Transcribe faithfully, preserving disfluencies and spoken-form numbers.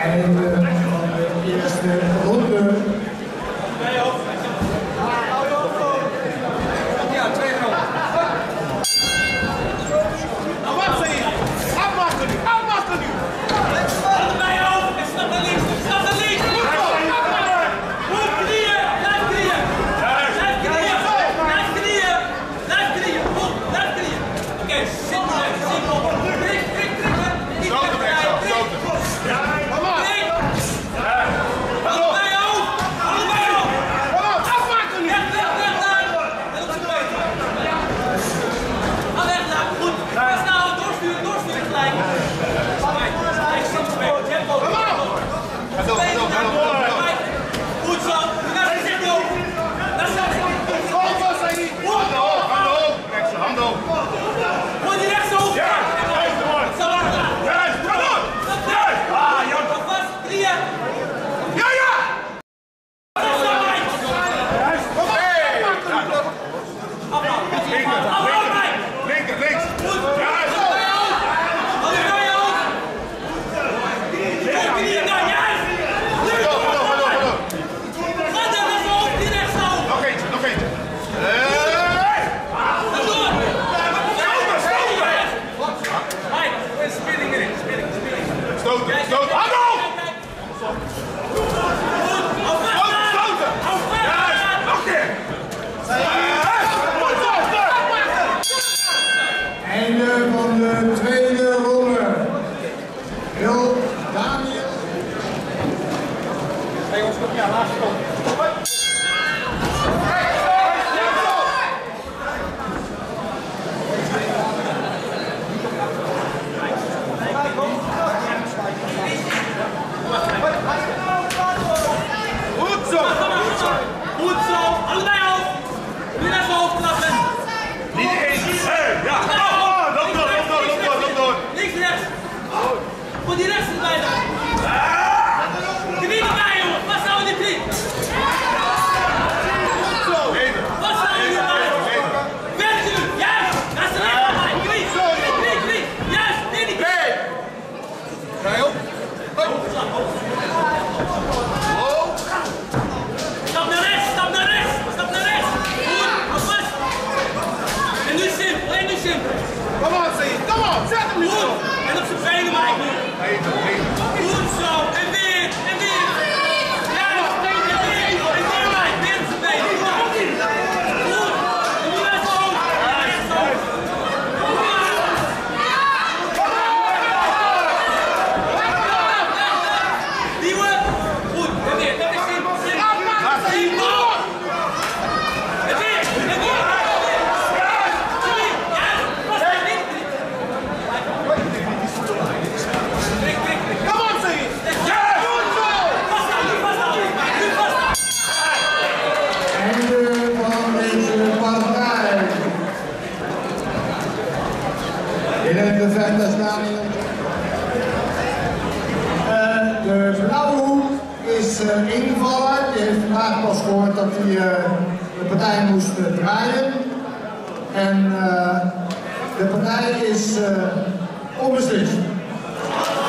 Einde van de eerste ronde. Ja, twee nul. Nou, wat zeg je? Afmaken nu, afmaken nu. Allebei over, en stap naar links, stap naar links. Goed knieën, blijf knieën. Blijf knieën, blijf knieën. Blijf knieën, goed, blijf knieën. Oké, simpel, simpel. Krik, krik, krikken. Niet wegdraaien, krik. Kom maar. Krik. Allebei over, allebei over. Kom op, afmaken nu. Recht, recht, recht aan. En op zijn been. Al recht aan, goed. Pas nou, doorsturen, doorsturen gelijk. Tempo, tempo. Goed zo. Naar de tempo. Naar de tempo. Handen hoog, handen hoog. Handen hoog. Moet je rechts hoog. Ja, zo achteraan. Juist, kom op. Juist. Ah, Jan. Vast, drieën. Ja, ja. Juist. Kom op. Linker, links. Goed. Juist. Stoten, stoten, handen op! Stoten, stoten! Juist, nog een keer! Einde van de tweede ronde. Wil Daniel. Hey jongens, kom ja, laatste kom. Goed zo! Goed zo! Goed zo! Allebei hoofd! Nu naar zijn hoofd klappen! Niet eens! Ja! Loop door, loop door, loop door, loop door! Links, rechts! Goed, die rechts erbij dan! Knie erbij, jongen! Pas nou in die knie! Goed zo! Pas nou in die knie! Werk nu! Juist! Naar zijn rechts erbij! Knie! Knie, knie! Juist! In die knie! Ga je op! Stap naar rechts, stap naar rechts, stap naar rechts. Goed, hou vast. En nu simpel, en nu simpel. Kom op, zeg je, kom op, zet hem nu. Goed, en op zijn benen Mike nu. Goed zo, en weer, en weer. Juist, en weer, en weer Mike, weer op zijn benen. Goed, en nu naar zijn hoofd, naar rechts hoofd. Nieuwe, goed, en weer, dat is simpel, simpel. Simpel. En weer, en weer. Kom op, zeg je! Ja! Goed zo! Vast aan, nu vast aan! Nu vast aan! Einde van deze partij. In het bevechtersstadion. Uh, de blauwe hoek is uh, ingevallen. Die heeft vandaag pas gehoord dat hij uh, de partij moest uh, draaien. En uh, de partij is uh, onbeslist.